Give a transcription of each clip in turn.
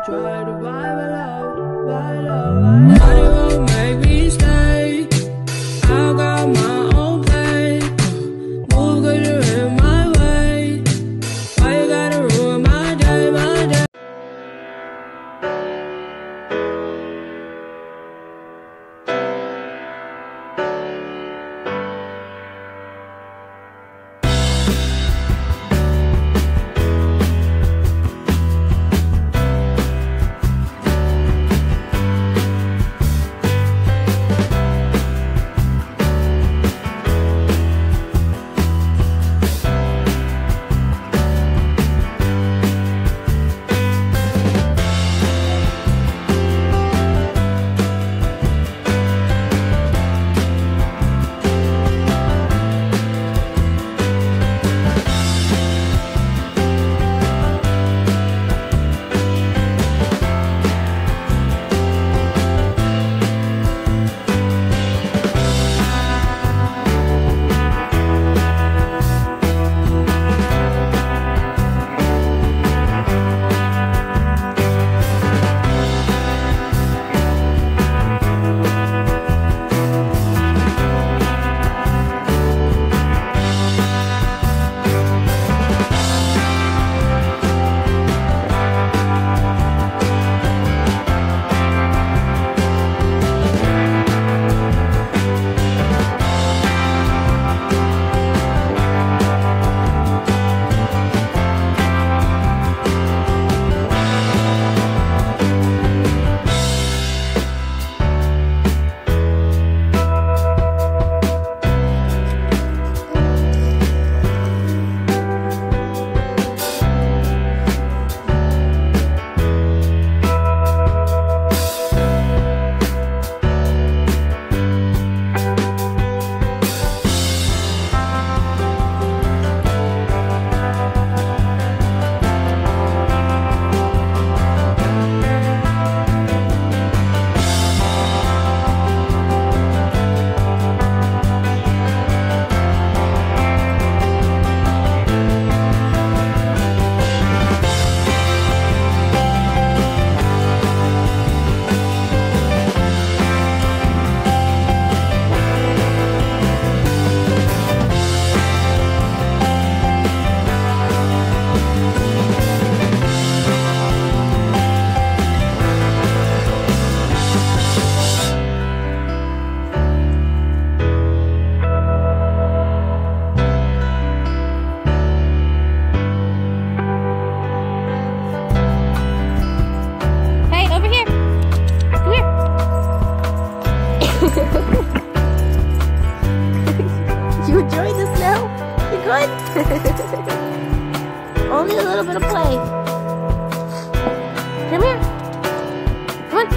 try to vibe low. Money won't make me stay. I got my own play. Move good, you're in my way. Why you gotta ruin my day, my day? You enjoying the snow? You good? Only a little bit of play. Come here. Come on.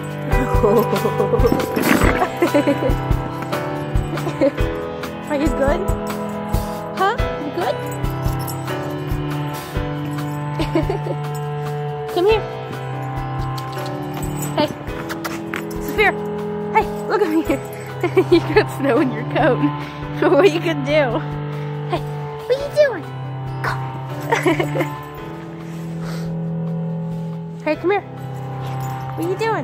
Are you good? Huh? You good? Come here. Hey. Sophia. Hey, look at me. You got snow in your coat. What are you gonna do? Hey, what are you doing? Go. Hey, come here. What are you doing?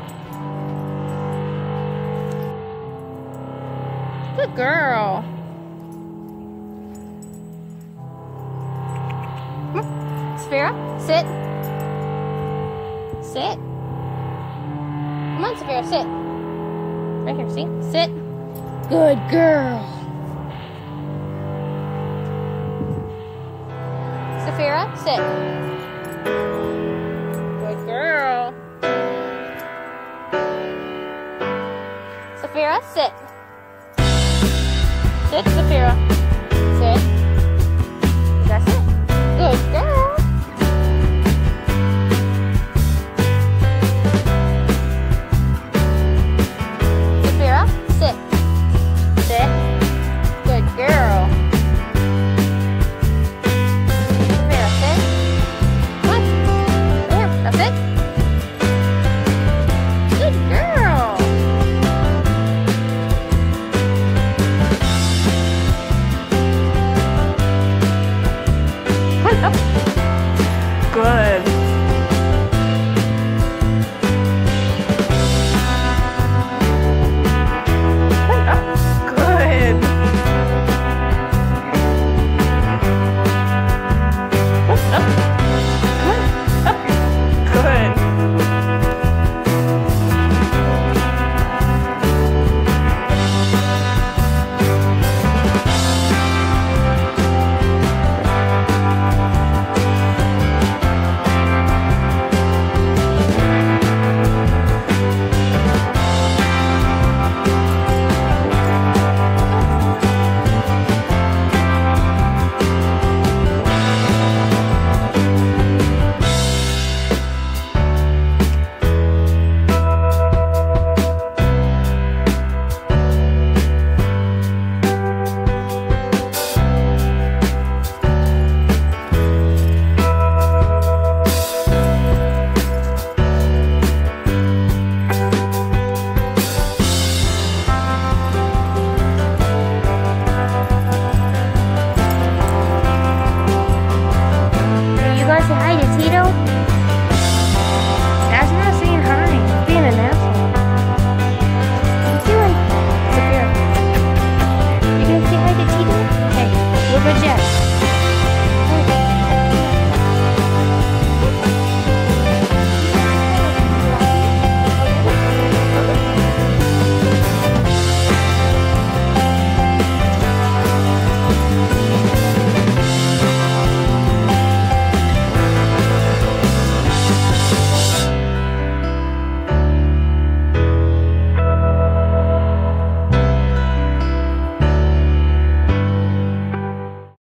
Good girl. Come on. Sophia, sit. Sit. Come on, Sophia, sit. Right here, see? Sit. Good girl. Sophia, sit. Good girl. Sophia, sit. Sit, Sophia. Sit. That's it. Good girl. Good.